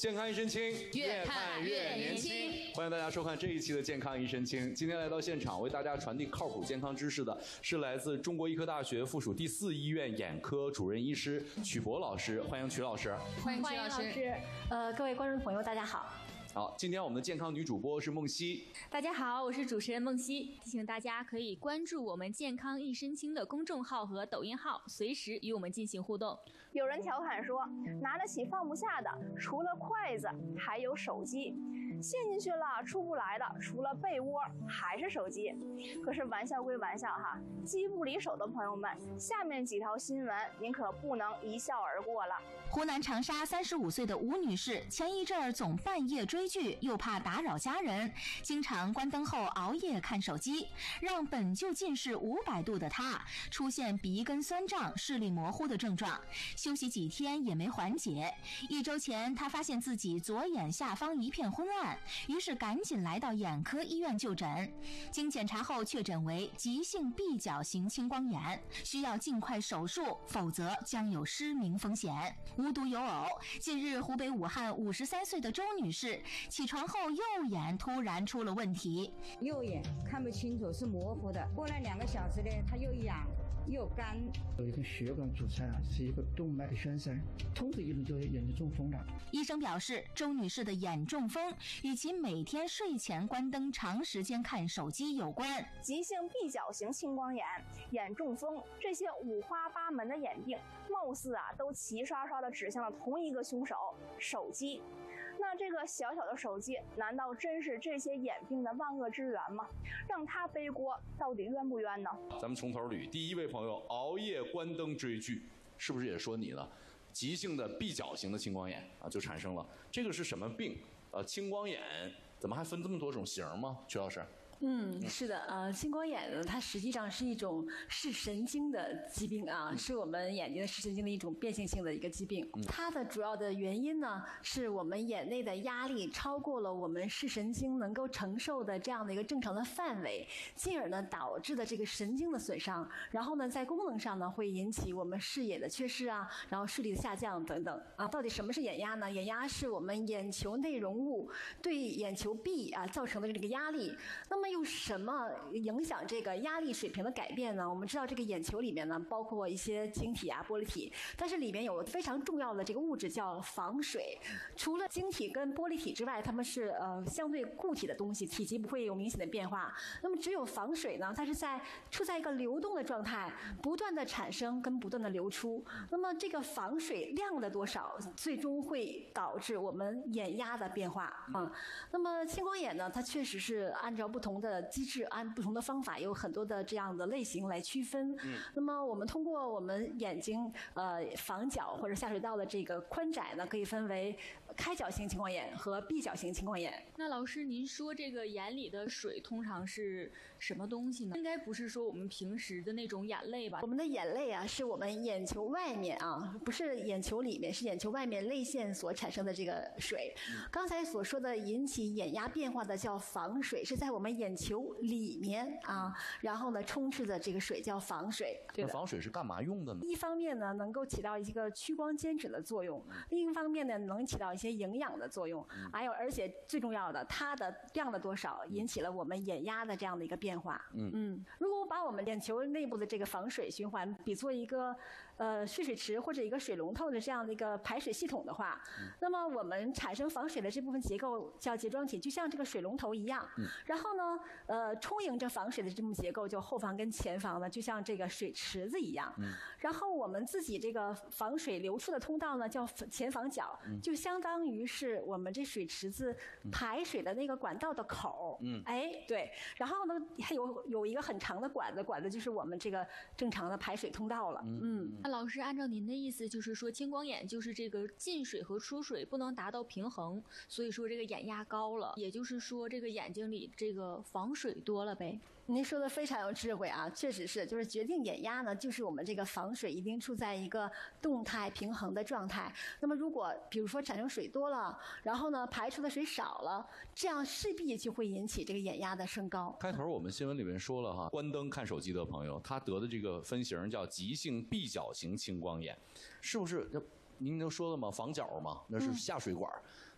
健康一身轻， 越看越年轻。 欢迎大家收看这一期的《健康一身轻》。今天来到现场为大家传递靠谱健康知识的是来自中国医科大学附属第4医院眼科主任医师曲博老师，欢迎曲老师。 欢迎曲老师。 各位观众朋友，大家好。 好，今天我们的健康女主播是梦溪。 大家好，我是主持人梦溪。提醒大家可以关注我们健康一身轻的公众号和抖音号，随时与我们进行互动。 有人调侃说，拿得起放不下的，除了筷子还有手机，陷进去了出不来的，除了被窝还是手机。可是玩笑归玩笑哈，机不离手的朋友们，下面几条新闻您可不能一笑而过了。 湖南长沙35岁的吴女士，前一阵儿总半夜追剧，又怕打扰家人，经常关灯后熬夜看手机，让本就近视500度的她出现鼻根酸胀、视力模糊的症状，休息几天也没缓解。1周前，她发现自己左眼下方一片昏暗，于是赶紧来到眼科医院就诊。经检查后确诊为急性闭角型青光眼，需要尽快手术，否则将有失明风险。无独有偶，近日湖北武汉53岁的周女士起床后右眼突然出了问题， 右眼看不清楚，是模糊的。过了2个小时呢，它又痒又干， 有一个血管阻塞是一个动脉的栓塞，通知一路就眼睛中风了。 医生表示，周女士的眼中风与其每天睡前关灯、长时间看手机有关。 急性闭角型青光眼、眼中风这些五花八门的眼病，貌似都齐刷刷地指向了同一个凶手——手机。那这个小小的手机，难道真是这些眼病的万恶之源吗？让他背锅，到底冤不冤呢？ 咱们从头捋，第一位朋友熬夜关灯追剧，是不是也说你呢？急性的闭角型的青光眼就产生了。这个是什么病？青光眼怎么还分这么多种型吗？曲老师？ 是的，青光眼呢，它实际上是一种视神经的疾病啊，是我们眼睛的视神经的一种变性性的一个疾病。它的主要的原因呢，是我们眼内的压力超过了我们视神经能够承受的这样的一个正常的范围，进而呢导致的这个神经的损伤，然后呢在功能上呢会引起我们视野的缺失啊，然后视力的下降等等啊。到底什么是眼压呢？眼压是我们眼球内容物对眼球壁造成的这个压力。那么用什么影响这个压力水平的改变呢？我们知道这个眼球里面呢，包括一些晶体玻璃体，但是里面有非常重要的这个物质叫防水。除了晶体跟玻璃体之外，它们是相对固体的东西，体积不会有明显的变化。那么只有防水呢，它是处在一个流动的状态，不断的产生跟不断的流出。那么这个防水量的多少，最终会导致我们眼压的变化那么青光眼呢，它确实是按照不同的机制，按不同的方法，有很多的这样的类型来区分。那么我们通过我们眼睛房角或者下水道的这个宽窄呢，可以分为开角型青光眼和闭角型青光眼。 那老师，您说这个眼里的水通常是什么东西呢？应该不是说我们平时的那种眼泪吧？ 我们的眼泪是我们眼球外面不是眼球里面，是眼球外面泪腺所产生的这个水。刚才所说的引起眼压变化的叫防水，是在我们眼球里面然后呢充斥的这个水叫防水。 那防水是干嘛用的呢？ 一方面呢能够起到一个屈光监视的作用，另一方面呢能起到一些营养的作用，而且最重要的，它的量的多少引起了我们眼压的这样的一个变化。如果我把我们眼球内部的这个防水循环比作一个蓄水池或者一个水龙头的这样的一个排水系统的话，那么我们产生防水的这部分结构叫睫状体，就像这个水龙头一样。然后呢充盈着防水的这部分结构，就后方跟前方呢，就像这个水池子一样。然后我们自己这个防水流出的通道呢，叫前防角，就相当于是我们这水池子排水的那个管道的口。对。然后呢，还有一个很长的管子就是我们这个正常的排水通道了。 那老师，按照您的意思，就是说青光眼就是这个进水和出水不能达到平衡，所以说这个眼压高了，也就是说这个眼睛里这个防水多了呗。 您说的非常有智慧确实是，就是决定眼压呢，就是我们这个防水一定处在一个动态平衡的状态。那么如果比如说产生水多了，然后呢排出的水少了，这样势必就会引起这个眼压的升高。 开头我们新闻里面说了关灯看手机的朋友，他得的这个分型叫急性闭角型青光眼，是不是？您都说了吗？房角嘛，那是下水管。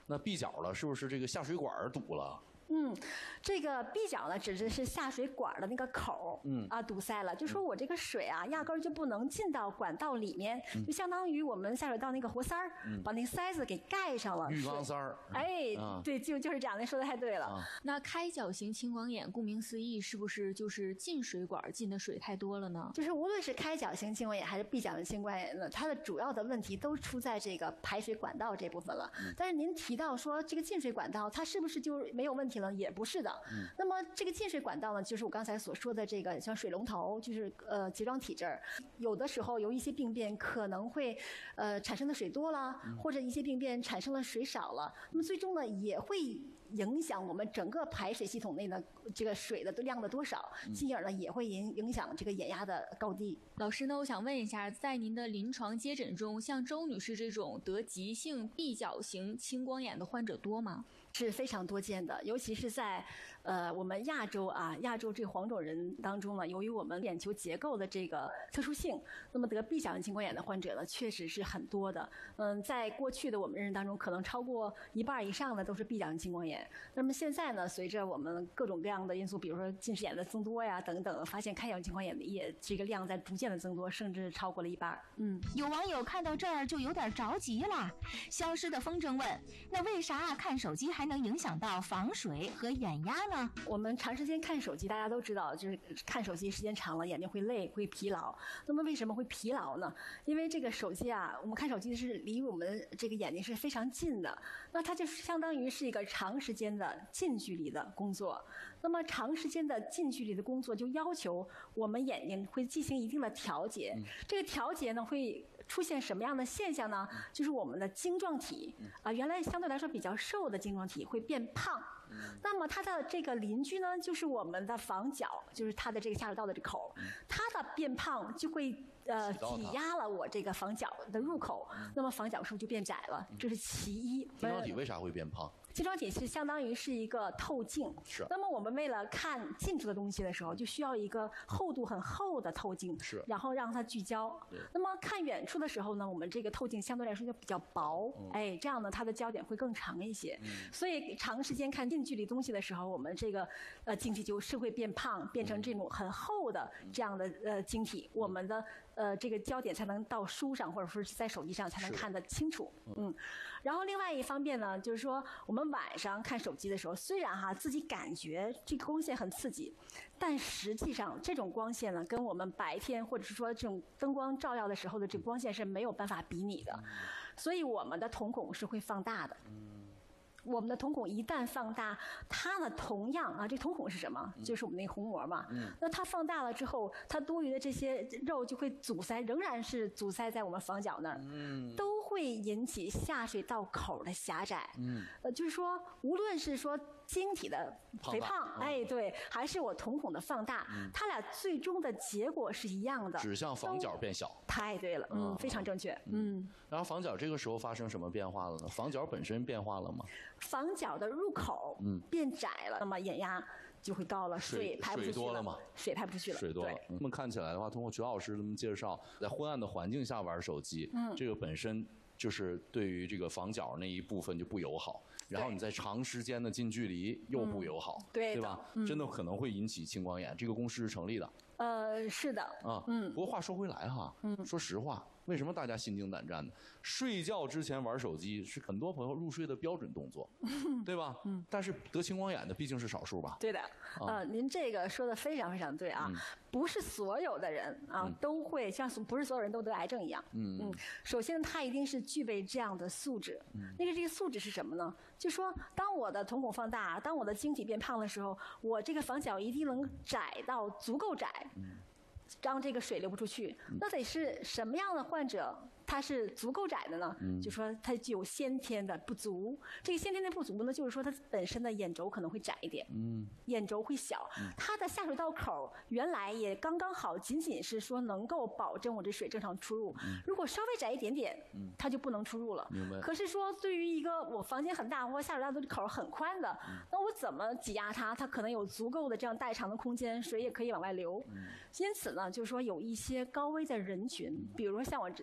那闭角了，是不是这个下水管堵了？ 这个闭角呢，指的是下水管的那个口，堵塞了，就说我这个水啊，压根儿就不能进到管道里面，就相当于我们下水道那个活塞儿，把那个塞子给盖上了。 浴缸塞儿。 对，就是这样，您说的太对了。 那开角型青光眼，顾名思义，是不是就是进水管进的水太多了呢？ 就是无论是开角型青光眼还是闭角型青光眼呢，它的主要的问题都出在这个排水管道这部分了。但是您提到说这个进水管道，它是不是就没有问题了？也不是的。那么这个进水管道呢，就是我刚才所说的这个像水龙头，就是睫状体这儿，有的时候有一些病变可能会产生的水多了，或者一些病变产生了水少了，那么最终呢也会影响我们整个排水系统内的这个水的量的多少，进而呢也会影响这个眼压的高低。 老师呢，我想问一下，在您的临床接诊中，像周女士这种得急性闭角型青光眼的患者多吗？ 是非常多见的，尤其是在我们亚洲这个黄种人当中呢，由于我们眼球结构的这个特殊性，那么得闭角型青光眼的患者呢，确实是很多的。在过去的我们人当中，可能超过1半以上的都是闭角型青光眼。那么现在呢，随着我们各种各样的因素，比如说近视眼的增多呀等等，发现开角型青光眼的这个量在逐渐的增多，甚至超过了1半。 有网友看到这儿就有点着急了。消失的风筝问：那为啥看手机还能影响到防水和眼压呢？ 我们长时间看手机，大家都知道，就是看手机时间长了，眼睛会累，会疲劳。那么为什么会疲劳呢？因为这个手机啊，我们看手机是离我们这个眼睛是非常近的，那它就相当于是一个长时间的近距离的工作。那么长时间的近距离的工作就要求我们眼睛会进行一定的调节。这个调节呢会出现什么样的现象呢？就是我们的晶状体原来相对来说比较瘦的晶状体会变胖。那么它的这个邻居呢，就是我们的房角，就是它的这个下水道的这口，它的变胖就会挤压了我这个房角的入口，那么房角数就变窄了，这是其一。 晶状体为啥会变胖？ 晶状体是相当于是一个透镜， 是。 那么我们为了看近处的东西的时候，就需要一个厚度很厚的透镜， 是。 然后让它聚焦。那么看远处的时候呢，我们这个透镜相对来说就比较薄，这样呢它的焦点会更长一些。所以长时间看近距离东西的时候，我们这个晶体就是会变胖，变成这种很厚的这样的晶体，我们的这个焦点才能到书上或者说是在手机上才能看得清楚。然后另外一方面呢，就是说我们晚上看手机的时候，虽然自己感觉这个光线很刺激，但实际上这种光线呢，跟我们白天或者是说这种灯光照耀的时候的这个光线是没有办法比拟的，所以我们的瞳孔是会放大的。我们的瞳孔一旦放大，它呢同样这瞳孔是什么？就是我们那个虹膜嘛。那它放大了之后，它多余的这些肉就会阻塞，仍然是阻塞在我们房角那儿，都会引起下水道口的狭窄。就是说，无论是说晶体的肥胖，对，还是我瞳孔的放大，它俩最终的结果是一样的， 指向房角变小。 太对了，非常正确。 然后房角这个时候发生什么变化了呢？房角本身变化了吗？ 房角的入口变窄了，那么眼压就会高了，水排不出去了。 水多了嘛？ 水排不出去了。 水多了。那么看起来的话，通过曲老师这么介绍，在昏暗的环境下玩手机，这个本身就是对于这个房角那一部分就不友好。然后你在长时间的近距离又不友好，对吧？真的可能会引起青光眼，这个公式是成立的。 是的。 不过话说回来哈，说实话，为什么大家心惊胆战的？睡觉之前玩手机是很多朋友入睡的标准动作，对吧？但是得青光眼的毕竟是少数吧？ 对的。您这个说的非常非常对啊，不是所有的人都会像不是所有人都得癌症一样。首先他一定是具备这样的素质。这个素质是什么呢？就说当我的瞳孔放大，当我的晶体变胖的时候，我这个房角一定能窄到足够窄，让这个水流不出去。那得是什么样的患者它是足够窄的呢？就说它具有先天的不足。这个先天的不足呢，就是说它本身的眼轴可能会窄一点，眼轴会小，它的下水道口原来也刚刚好，仅仅是说能够保证我这水正常出入。如果稍微窄一点点，它就不能出入了。 明白。 可是说对于一个我房间很大或下水道的口很宽的，那我怎么挤压它？它可能有足够的这样代偿的空间，水也可以往外流。因此呢，就是说有一些高危的人群，比如说像我这样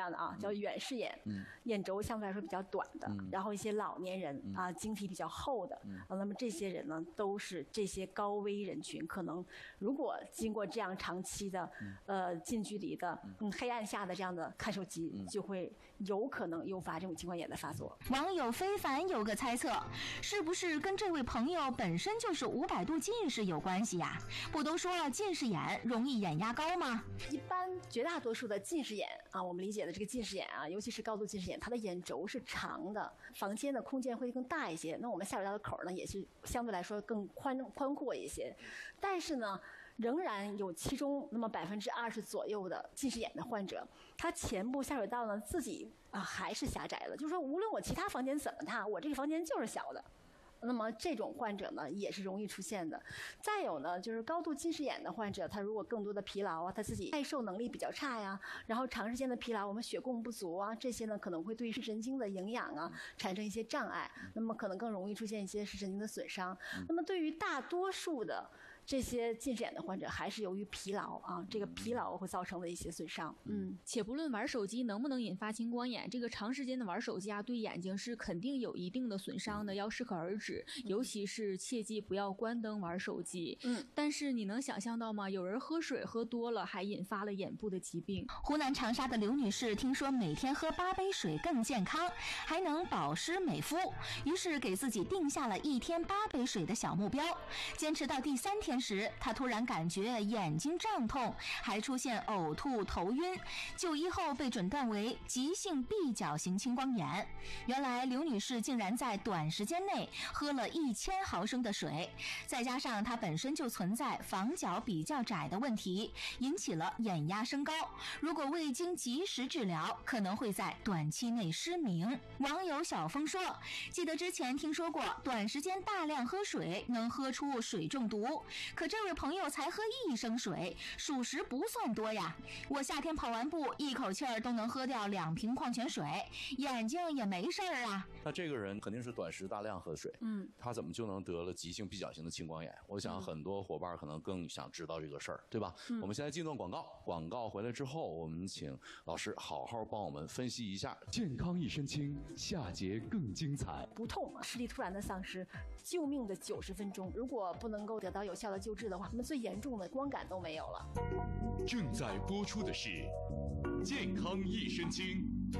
样的啊，叫远视眼，眼轴相对来说比较短的，然后一些老年人啊，晶体比较厚的，那么这些人呢，都是这些高危人群，可能如果经过这样长期的近距离的黑暗下的这样的看手机，就会有可能诱发这种青光眼的发作。 网友非凡有个猜测，是不是跟这位朋友本身就是500度近视有关系呀？不都说近视眼容易眼压高吗？ 一般绝大多数的近视眼啊，我们理解的这个近视眼啊，尤其是高度近视眼，它的眼轴是长的，房间的空间会更大一些。那我们下水道的口呢，也是相对来说更宽阔一些。但是呢，仍然有其中那么20%左右的近视眼的患者，他前部下水道呢自己还是狭窄的，就是说无论我其他房间怎么大，我这个房间就是小的。那么这种患者呢，也是容易出现的。再有呢，就是高度近视眼的患者，他如果更多的疲劳啊，他自己耐受能力比较差呀，然后长时间的疲劳，我们血供不足啊，这些呢可能会对视神经的营养啊产生一些障碍，那么可能更容易出现一些视神经的损伤。那么对于大多数的这些近视眼的患者，还是由于疲劳啊，这个疲劳会造成的一些损伤。 且不论玩手机能不能引发青光眼，这个长时间的玩手机啊，对眼睛是肯定有一定的损伤的，要适可而止。尤其是切记不要关灯玩手机。但是你能想象到吗？有人喝水喝多了，还引发了眼部的疾病。 湖南长沙的刘女士听说每天喝8杯水更健康，还能保湿美肤，于是给自己定下了1天8杯水的小目标。坚持到第3天时，她突然感觉眼睛胀痛，还出现呕吐、头晕，就医后被诊断为急性闭角型青光眼。原来刘女士竟然在短时间内喝了1000毫升的水，再加上她本身就存在房角比较窄的问题，引起了眼压升高，如果未经及时治疗，可能会在短期内失明。网友小峰说，记得之前听说过短时间大量喝水能喝出水中毒，可这位朋友才喝1升水，属实不算多呀。我夏天跑完步一口气儿都能喝掉2瓶矿泉水，眼睛也没事儿啊。 那这个人肯定是短时大量喝水，他怎么就能得了急性闭角型的青光眼？我想很多伙伴可能更想知道这个事儿，对吧？我们现在进段广告，广告回来之后，我们请老师好好帮我们分析一下。 健康一身轻，下节更精彩。 不痛，视力突然的丧失，救命的90分钟，如果不能够得到有效的救治的话，那么最严重的光感都没有了。 正在播出的是《健康一身轻》，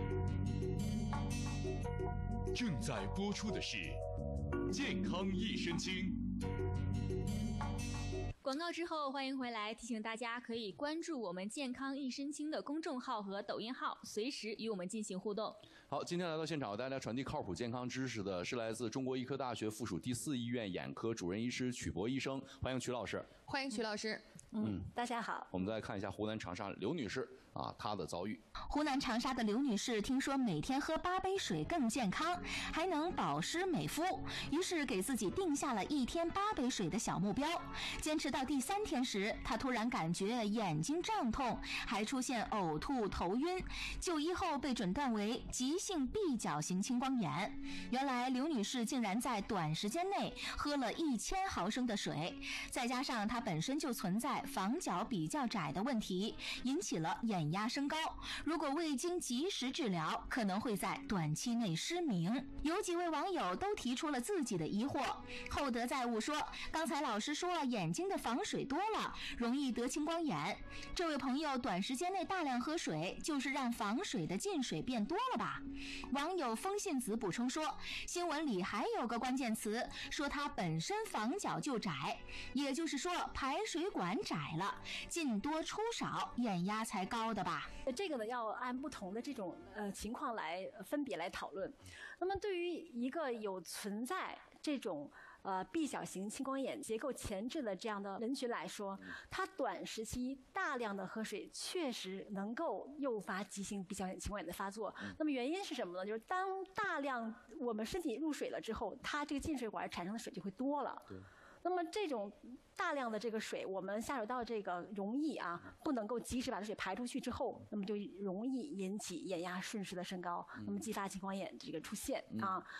正在播出的是《健康一身轻》。 广告之后，欢迎回来。提醒大家可以关注我们健康一身轻的公众号和抖音号，随时与我们进行互动。 好，今天来到现场为大家传递靠谱健康知识的是来自中国医科大学附属第4医院眼科主任医师曲博医生，欢迎曲老师。 欢迎曲老师。 大家好。 我们再看一下湖南长沙刘女士她的遭遇。 湖南长沙的刘女士听说每天喝8杯水更健康，还能保湿美肤，于是给自己定下了1天8杯水的小目标。坚持到第3天时，她突然感觉眼睛胀痛，还出现呕吐、头晕，就医后被诊断为急性闭角型青光眼。原来刘女士竟然在短时间内喝了1000毫升的水，再加上她本身就存在房角比较窄的问题，引起了眼压升高，如果未经及时治疗，可能会在短期内失明。有几位网友都提出了自己的疑惑。厚德载物说，刚才老师说眼睛的防水多了，容易得青光眼。这位朋友短时间内大量喝水，就是让防水的进水变多了吧？网友风信子补充说，新闻里还有个关键词，说它本身房角就窄，也就是说排水管窄了，进多出少，眼压才高的吧？ 这个呢，要按不同的这种情况来分别来讨论。那么对于一个有存在这种闭角型青光眼结构前置的这样的人群来说，他短时期大量的喝水确实能够诱发急性闭角型青光眼的发作。那么原因是什么呢？就是当大量我们身体入水了之后，它这个进水管产生的水就会多了。那么这种大量的这个水，我们下水道这个容易不能够及时把这水排出去之后，那么就容易引起眼压瞬时的升高，那么激发青光眼这个出现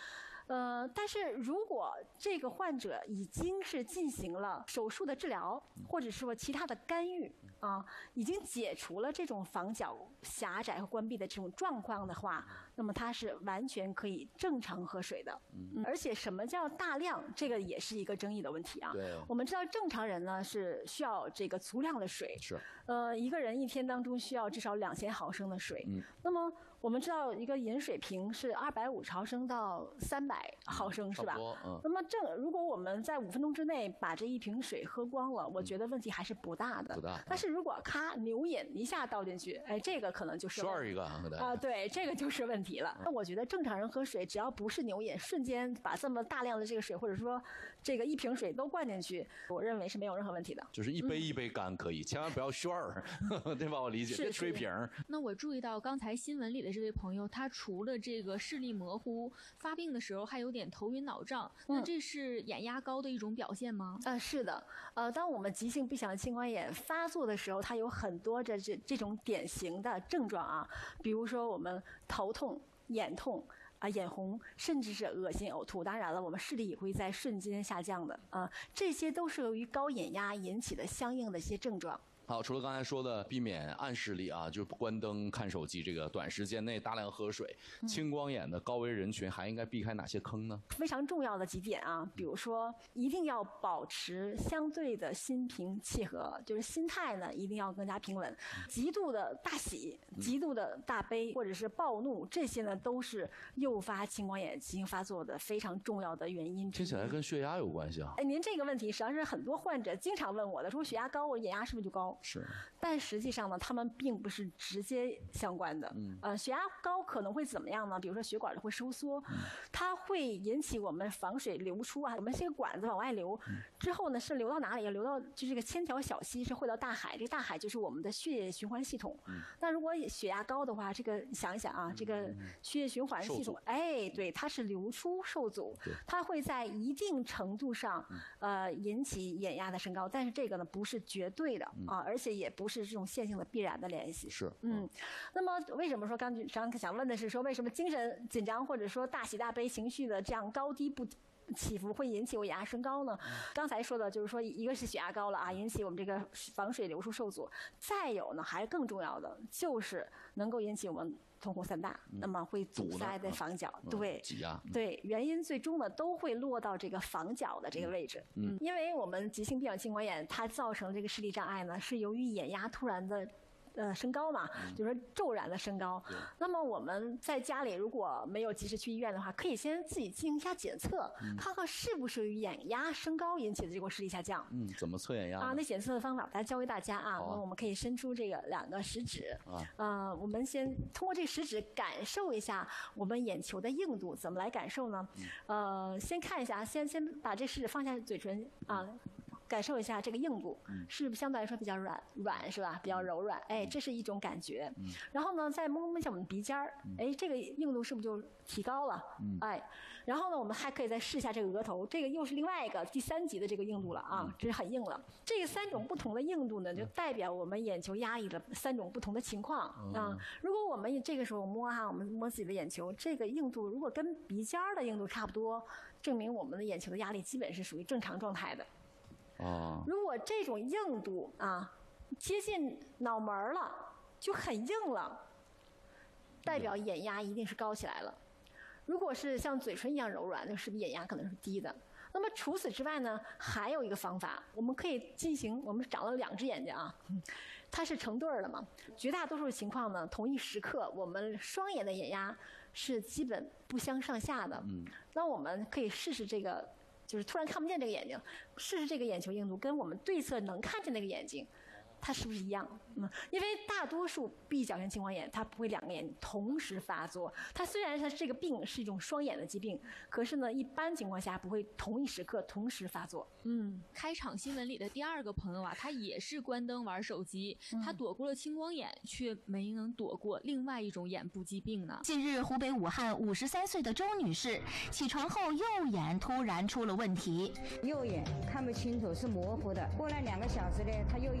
但是如果这个患者已经是进行了手术的治疗，或者说其他的干预啊，已经解除了这种房角狭窄和关闭的这种状况的话，那么他是完全可以正常喝水的。而且什么叫大量，这个也是一个争议的问题啊。 对， 我们知道正常人呢是需要这个足量的水， 是， 一个人一天当中需要至少2000毫升的水。那么我们知道一个饮水瓶是250毫升到300毫升，是吧？那么如果我们在5分钟之内把这一瓶水喝光了，我觉得问题还是不大的。 不大。 但是如果牛饮一下倒进去，哎，这个可能就是 12一个啊， 对，这个就是问题了。那我觉得正常人喝水，只要不是牛饮，瞬间把这么大量的这个水，或者说这个一瓶水都灌进去，我认为是没有任何问题的。 就是一杯一杯干可以，千万不要旋儿，对吧？我理解，别吹瓶。 那我注意到刚才新闻里的这位朋友，他除了这个视力模糊，发病的时候还有点头晕脑胀，那这是眼压高的一种表现吗？ 是的，当我们急性闭响青光眼发作的时候，它有很多这种典型的症状啊，比如说我们头痛、眼痛。眼红，甚至是恶心、呕吐。当然了，我们视力也会在瞬间下降的这些都是由于高眼压引起的相应的一些症状。 好，除了刚才说的避免暗视力啊，就关灯看手机，这个短时间内大量喝水，青光眼的高危人群还应该避开哪些坑呢？ 非常重要的几点啊，比如说一定要保持相对的心平气和，就是心态呢一定要更加平稳。极度的大喜、极度的大悲或者是暴怒，这些呢都是诱发青光眼急性发作的非常重要的原因。 听起来跟血压有关系啊？ 您这个问题实际上是很多患者经常问我的，说血压高，我眼压是不是就高？ 是， 但实际上呢，他们并不是直接相关的。血压高可能会怎么样呢？比如说血管会收缩，它会引起我们房水流出啊。我们这个管子往外流，之后呢是流到哪里？流到就是这个千条小溪，是汇到大海。这个大海就是我们的血液循环系统。那如果血压高的话，这个想一想啊，这个血液循环系统，对，它是流出受阻，它会在一定程度上引起眼压的升高，但是这个呢不是绝对的而且也不是这种线性的必然的联系。 是， 那么为什么说刚想问的是说为什么精神紧张或者说大喜大悲情绪的这样高低不起伏会引起我眼压升高呢？刚才说的就是说，一个是血压高了啊，引起我们这个房水流出受阻；再有呢，还更重要的就是能够引起我们瞳孔散大，那么会阻塞在房角，对， 挤压， 对，原因最终呢都会落到这个房角的这个位置。因为我们急性闭响青光眼它造成这个视力障碍呢，是由于眼压突然的升高嘛，就是说骤然的升高。那么我们在家里如果没有及时去医院的话，可以先自己进行一下检测，看看是不是眼压升高引起的这个视力下降。 怎么测眼压啊？那检测的方法大家教给大家啊。那我们可以伸出这个2个食指我们先通过这个食指感受一下我们眼球的硬度。怎么来感受呢？先看一下，先把这食指放下嘴唇啊。感受一下这个硬度，是不是相对来说比较软是吧？比较柔软，这是一种感觉。然后呢，再摸一下我们鼻尖儿，这个硬度是不是就提高了？然后呢，我们还可以再试一下这个额头，这个又是另外一个第3级的这个硬度了啊，这是很硬了。这3种不同的硬度呢，就代表我们眼球压力的3种不同的情况啊。如果我们这个时候我们摸自己的眼球，这个硬度如果跟鼻尖儿的硬度差不多，证明我们的眼球的压力基本是属于正常状态的。如果这种硬度接近脑门了，就很硬了，代表眼压一定是高起来了。如果是像嘴唇一样柔软，那是不是眼压可能是低的？那么除此之外呢，还有一个方法，我们可以进行，我们长了2只眼睛它是成对儿的嘛。绝大多数情况呢，同一时刻我们双眼的眼压是基本不相上下的。那我们可以试试这个。就是突然看不见这个眼睛，试试这个眼球硬度跟我们对侧能看见那个眼睛，它是不是一样？因为大多数闭角性青光眼它不会2个眼睛同时发作，它虽然它这个病是一种双眼的疾病，可是呢一般情况下不会同一时刻同时发作。 开场新闻里的第2个朋友他也是关灯玩手机，他躲过了青光眼，却没能躲过另外一种眼部疾病呢。 近日，湖北武汉53岁的周女士起床后右眼突然出了问题， 右眼看不清楚，是模糊的。过了2个小时呢，她又痒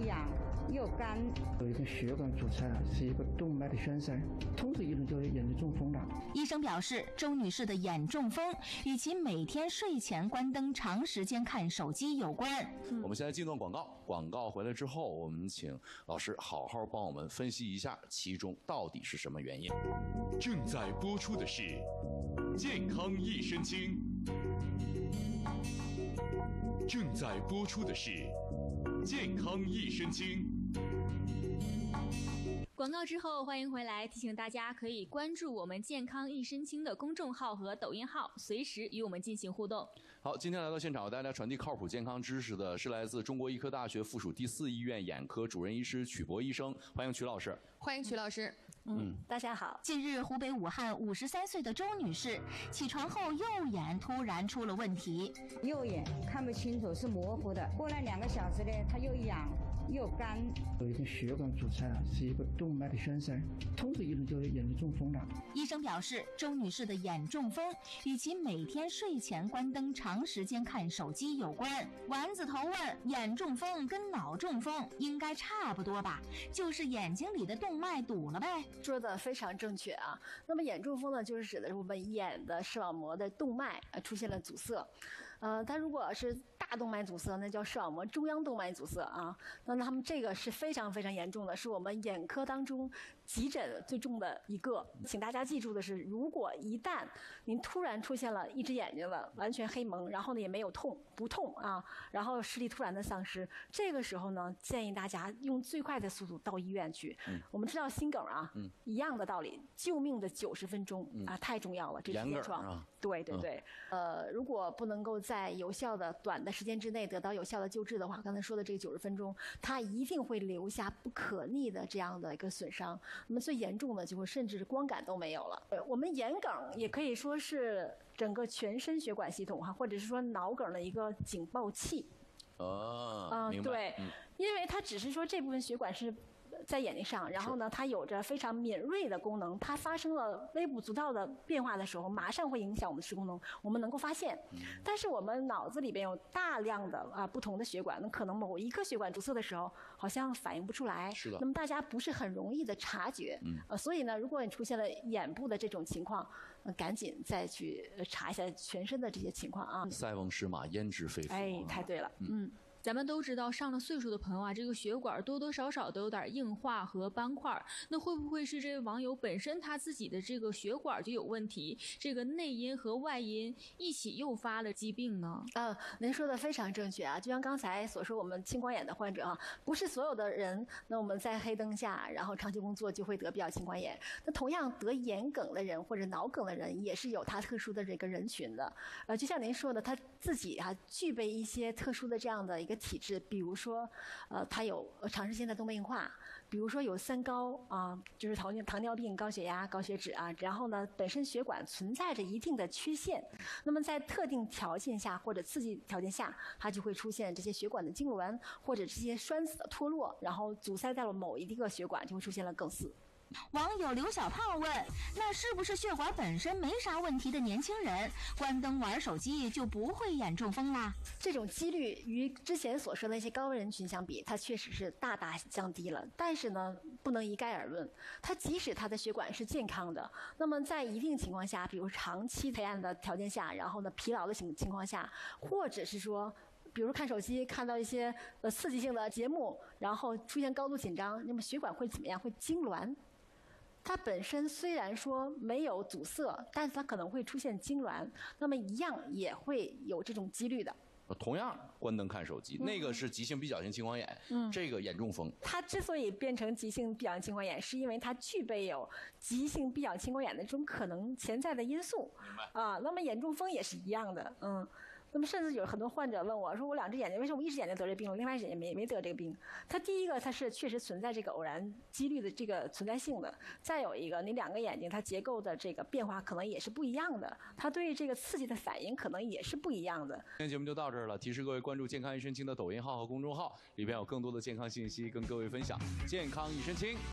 又干。 有一个血管阻塞了，是一个动脉的栓塞，通俗一种就是眼睛中风了。 医生表示，周女士的眼中风与其每天睡前关灯、长时间看手机有关。 我们现在进段广告，广告回来之后，我们请老师好好帮我们分析一下其中到底是什么原因。 正在播出的是《健康益生菌》。正在播出的是《健康益生菌》。 广告之后，欢迎回来。提醒大家可以关注我们健康益生菌的公众号和抖音号，随时与我们进行互动。 好，今天来到现场为大家传递靠谱健康知识的是来自中国医科大学附属第4医院眼科主任医师曲博医生，欢迎曲老师。 欢迎曲老师。 大家好。 近日，湖北武汉53岁的周女士起床后右眼突然出了问题， 右眼看不清楚，是模糊的。过了2个小时呢，它又痒又干。 有一个血管阻塞了，是一个动脉的栓塞，通俗一种就是眼睛中风了。 医生表示，周女士的眼中风与其每天睡前关灯、长时间看手机有关。丸子头问：眼中风跟脑中风应该差不多吧？就是眼睛里的动脉堵了呗。 说的非常正确啊。那么眼中风呢，就是指的是我们眼的视网膜的动脉出现了阻塞。它如果是大动脉阻塞，那叫视网膜中央动脉阻塞啊。那他们这个是非常非常严重的，是我们眼科当中急诊最重的一个。请大家记住的是，如果一旦您突然出现了一只眼睛了完全黑蒙，然后呢也没有不痛啊，然后视力突然的丧失，这个时候呢，建议大家用最快的速度到医院去。我们知道心梗啊，一样的道理，救命的90分钟啊，太重要了。这是临床。对对对。如果不能够在有效的短的时间之内得到有效的救治的话，刚才说的这个90分钟，它一定会留下不可逆的这样的一个损伤。那么最严重的就会甚至光感都没有了。我们眼梗也可以说是整个全身血管系统或者是说脑梗的一个警报器。 明白。 对，因为它只是说这部分血管是在眼睛上，然后呢，它有着非常敏锐的功能，它发生了微不足道的变化的时候，马上会影响我们的视功能，我们能够发现。但是我们脑子里边有大量的不同的血管，那可能某一个血管阻塞的时候，好像反应不出来。 是的。 那么大家不是很容易的察觉。所以呢，如果你出现了眼部的这种情况，赶紧再去查一下全身的这些情况啊。 塞翁失马，焉知非福。 哎，太对了。 咱们都知道，上了岁数的朋友啊，这个血管多多少少都有点硬化和斑块。那会不会是这位网友本身他自己的这个血管就有问题，这个内因和外因一起诱发了疾病呢？ 您说的非常正确啊！就像刚才所说，我们青光眼的患者啊，不是所有的人，那我们在黑灯下，然后长期工作就会得青光眼。那同样得眼梗的人或者脑梗的人，也是有他特殊的这个人群的。就像您说的，他自己具备一些特殊的这样的一个体质，比如说，他有长时间的动脉硬化，比如说有三高啊，就是糖尿病、高血压、高血脂啊，然后呢，本身血管存在着一定的缺陷，那么在特定条件下或者刺激条件下，它就会出现这些血管的痉挛或者这些栓死的脱落，然后阻塞在了某一个血管，就会出现了梗死。 网友刘小胖问：那是不是血管本身没啥问题的年轻人，关灯玩手机就不会眼中风啦？ 这种几率与之前所说的一些高危人群相比，它确实是大大降低了。但是呢，不能一概而论。它即使它的血管是健康的，那么在一定情况下，比如长期黑暗的条件下，然后呢疲劳的情况下，或者是说，比如看手机看到一些刺激性的节目，然后出现高度紧张，那么血管会怎么样？会痉挛。它本身虽然说没有阻塞，但是它可能会出现痉挛，那么一样也会有这种几率的。 同样关灯看手机，那个是急性闭角性青光眼，这个眼中风。 它之所以变成急性闭角性青光眼，是因为它具备有急性闭角性青光眼的这种可能潜在的因素。 明白啊，那么眼中风也是一样的，那么甚至有很多患者问我说，我2只眼睛为什么我一只眼睛得这病了，另外一只眼睛没得这个病？它第一个它是确实存在这个偶然几率的这个存在性的，再有一个你2个眼睛它结构的这个变化可能也是不一样的，它对这个刺激的反应可能也是不一样的。 今天节目就到这儿了，提示各位关注健康益生菌的抖音号和公众号，里边有更多的健康信息跟各位分享。健康益生菌。